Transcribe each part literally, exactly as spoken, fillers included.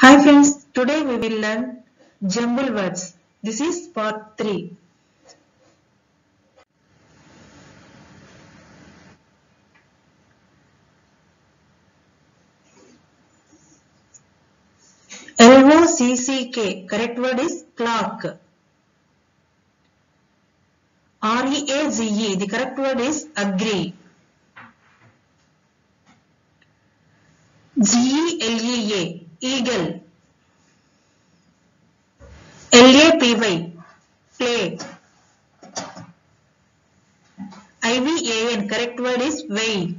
Hi friends, today we will learn jumble words. This is part three. L O C C K, correct word is clock. R E A Z E, the correct word is agree. G E L E A, eagle. L A P Y, play. I V A N, correct word is weigh.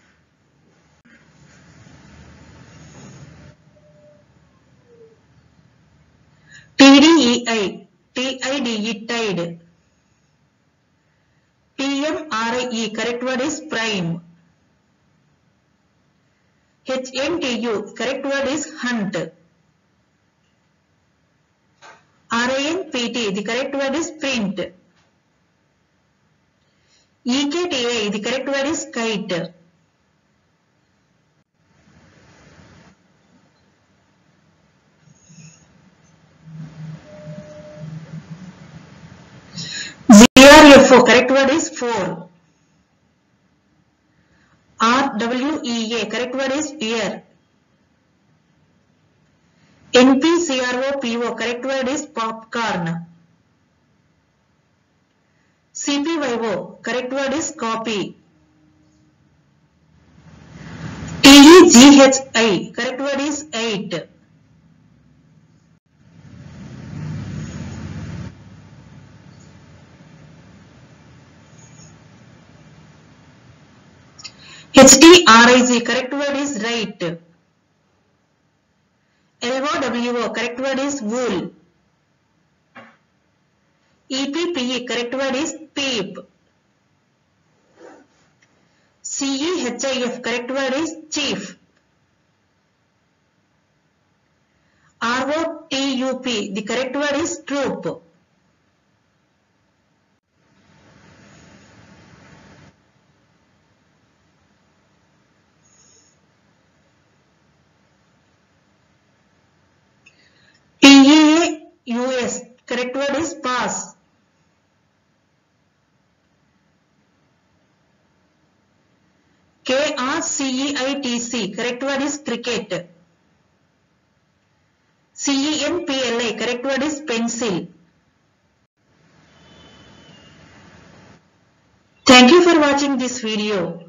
T D E I, T I D E, tide. P M R I E, correct word is prime. H N T U, correct word is hunt. R I N P T, the correct word is print. E K T I, the correct word is kite. Z R F O, correct word is four. R W E A, correct word is ear. N P C R O P O, correct word is popcorn. C P Y O, correct word is copy. T E G H I, correct word is eight. H T R I Z, correct word is right. L O W O, correct word is wool. E P P E, correct word is peep. C E H I F, correct word is chief. R O T U P, the correct word is troop. P E A U S, correct word is pass. K R C E I T C, correct word is cricket. C E N P L I, correct word is pencil. Thank you for watching this video.